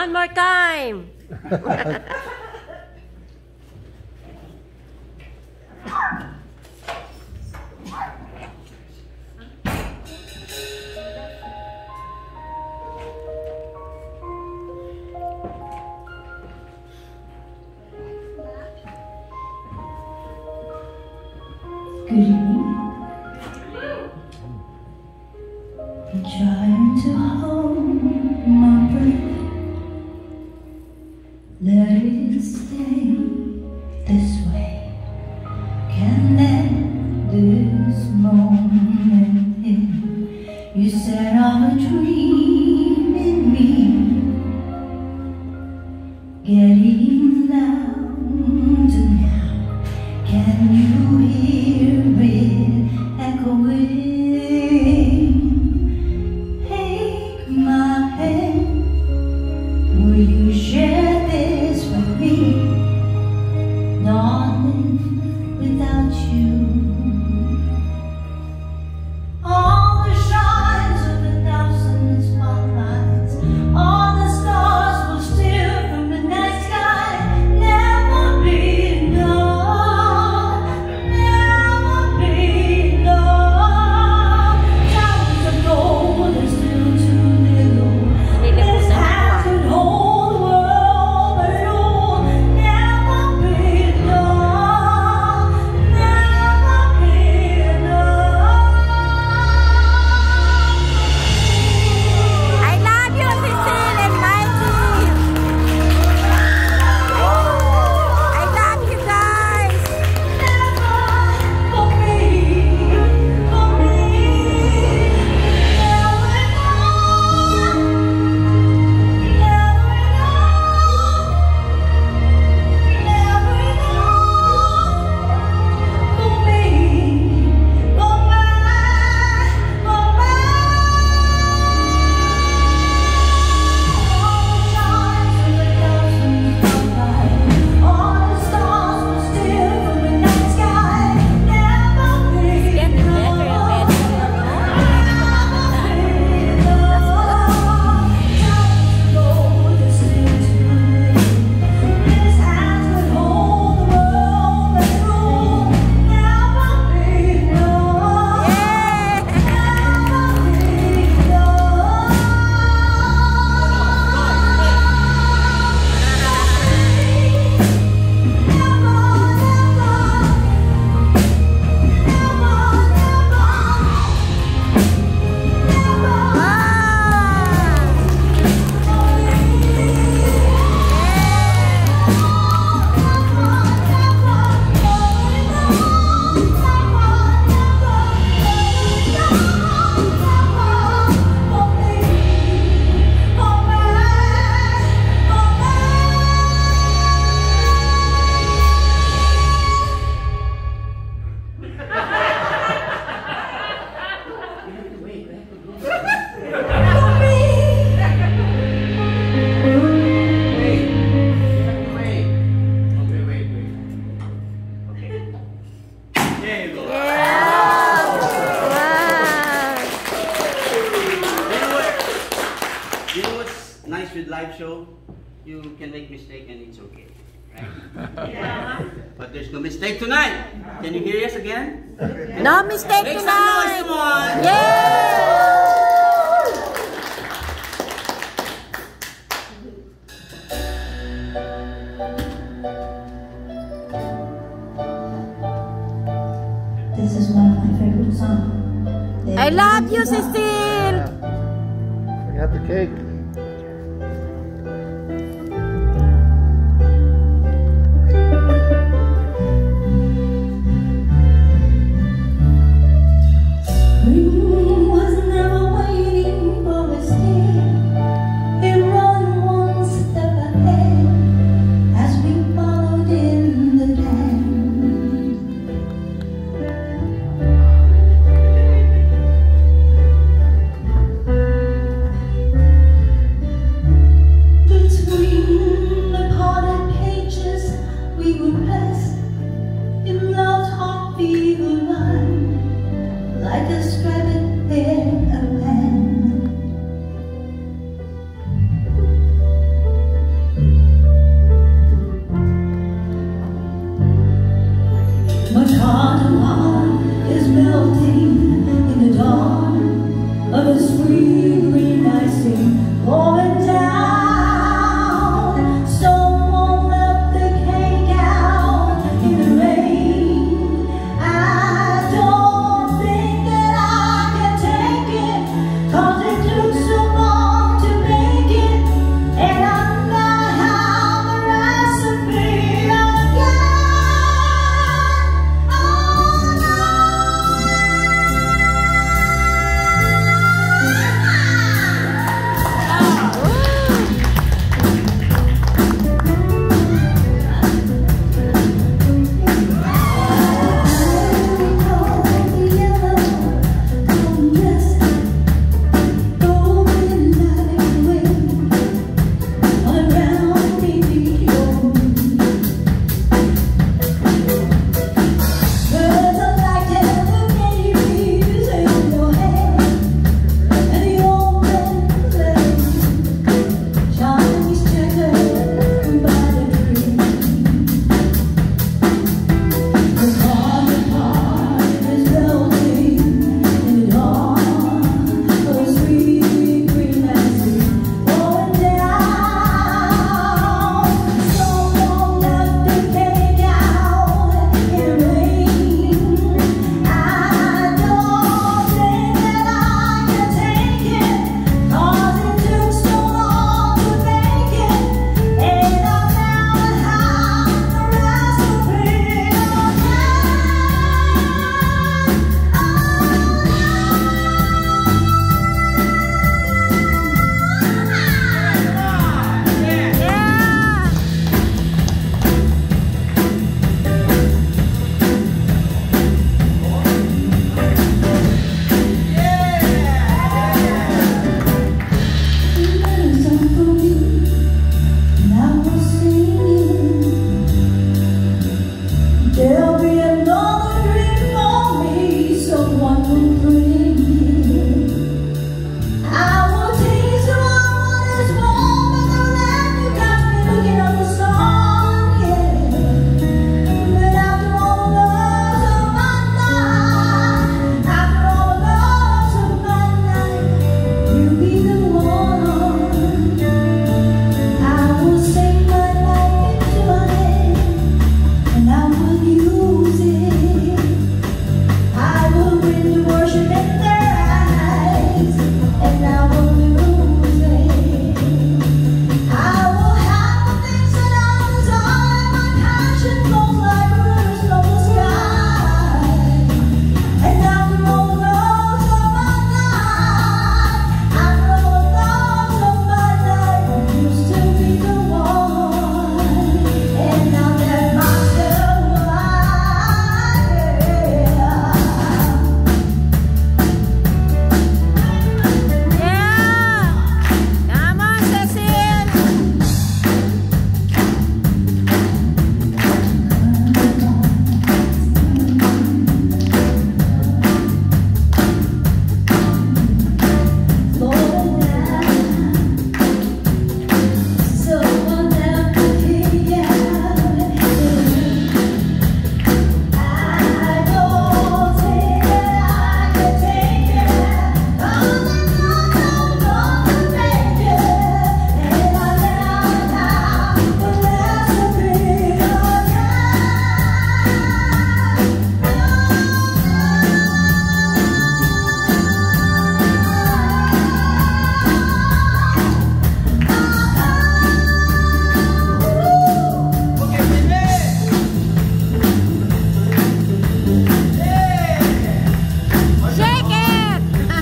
One more time. Good evening. I'm trying to hold my breath. Let it stay this way. Can't let this moment in. You set off a dream in me, getting louder now. Can you hear it echoing? Take my hand. Will you share this with me? Darling, without you, all the shines of 1,000 spotlights, all the stars will steal from the night sky. Never be enough, never be enough. Towers of gold are still too little. This hand could hold the world, but it'll never be enough, never be enough. I love you, Cecile and Mikey. I love you guys. For me, never You know what's nice with live show? You can make mistake and it's okay. Right? Yeah. But there's no mistake tonight. Can you hear us again? No mistake Make some tonight. noise, come on. Yeah. This is one of my favorite songs. I love you, Cecile. Forgot the cake. Spring was never waiting for us here. It ran one step ahead as we followed in the land. My heart is melting in the dawn of a sweet green icing pouring down. Someone left the cake out in the rain. I don't think that I can take it, 'cause it took so long to make it, and I'm not have the recipe again. There'll be another dream for me, someone will bring it. I will taste what is warm in the land. You got me looking at the sun, yeah. But after all the loves of my life, after all the loves of my life, you'll be the one. I will sing my life into my head, and I will use it. I will bring the worship in their eyes, and I will lose it. I will have the things that I desire. My passion flows like rivers from the sky. And after all the loves of my life, after all the loves of my life, you'll still be the one. And now that myself Yeah! Come on, Cecile! Shake it!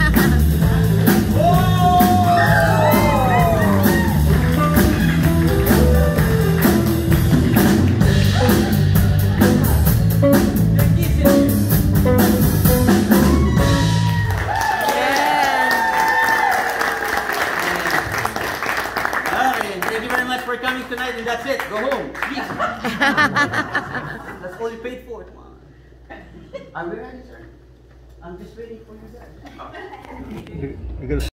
Alright, thank you very much for coming tonight, and that's it. Go home. Sleep. That's all you paid for. Come on. Are we ready, sir? I'm just waiting for you guys. You're gonna